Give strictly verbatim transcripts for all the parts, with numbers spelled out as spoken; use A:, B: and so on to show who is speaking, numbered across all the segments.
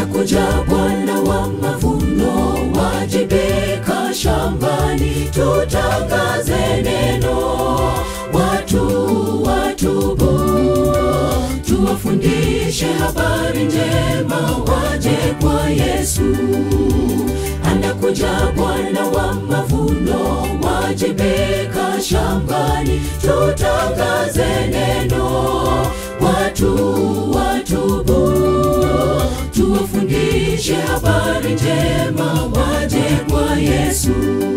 A: Anakuja Bwana wa mavuno, wajibika shambani, tutangaze neno, watu watubu, tuwafundishe habari njema, waje kwa Yesu. Anakuja Bwana wa mavuno, wajibika shambani, tutangaze neno, watu watubu, tuwafundishe habari njema, waje kwa Yesu.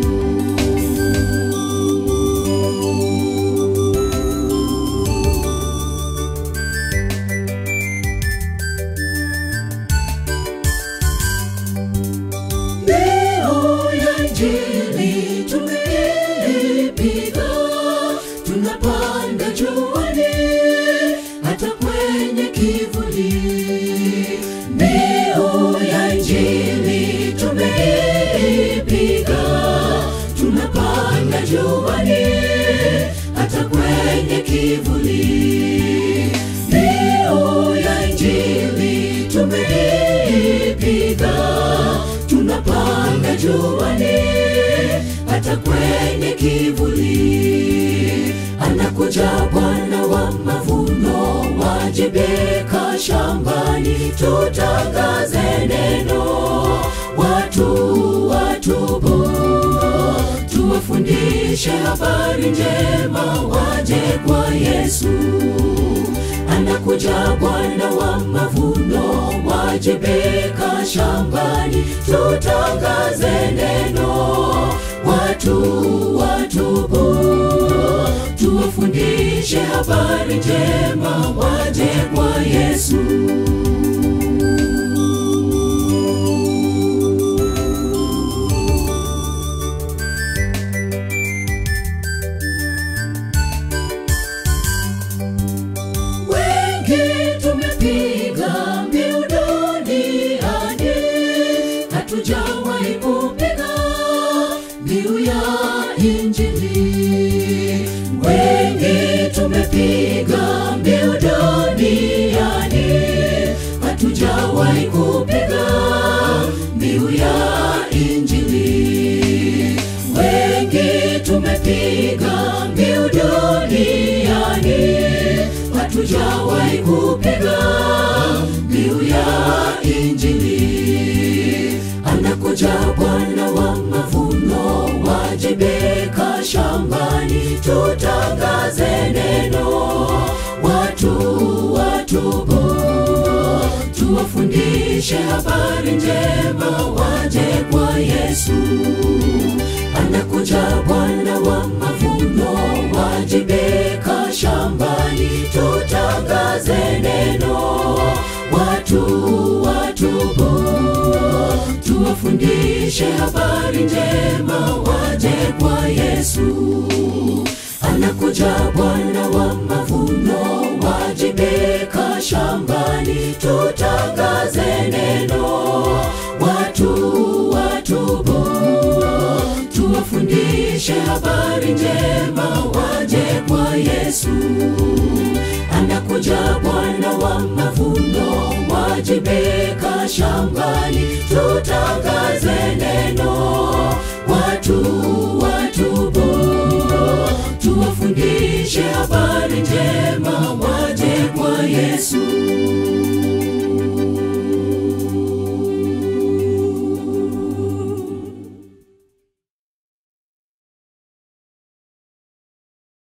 A: Mbio ya Injili tumeipiga, tunapanda juani hata kwenye kivuli. Mbio ya Injili tumeipiga, tunapanda juani hata kwenye kivuli. Mbio ya Injili tumeipiga, tunapanda juani hata kwenye kivuli. Anakuja Bwana wa mavuno, wajibika shambani, tutangaze neno, watu watubu, tuwafundishe habari njema, waje kwa Yesu. Anakuja Bwana wa mavuno, wajibika shambani, tutangaze neno, watu watubu, tuwafundishe habari njema, waje kwa Yesu. Tumepiga mbiu duniani, hatujawahi kupiga mbiu ya Injili. Wengi tumepiga mbiu duniani, hatujawahi kupiga mbiu ya Injili. Wengi tumepiga mbiu duniani, hatujawahi kupiga mbiu ya Injili. Anakuja Bwana wa mavuno, wajibika shambani, tutangaze neno, watu watubu, tuwafundishe habari njema, waje kwa Yesu. Anakuja Bwana wa mavuno, wajibika shambani, tutangaze neno, watu watubu, tuwafundishe habari njema, waje kwa Yesu. Anakuja Bwana wa mavuno, wajibika shambani, tutangaze neno, watu watubu, tuwafundishe habari njema, waje kwa Yesu. Anakuja Bwana wa mavuno, wajibika shambani, tutangaze neno, watu watubu, tuwafundishe habari njema, waje kwa Yesu.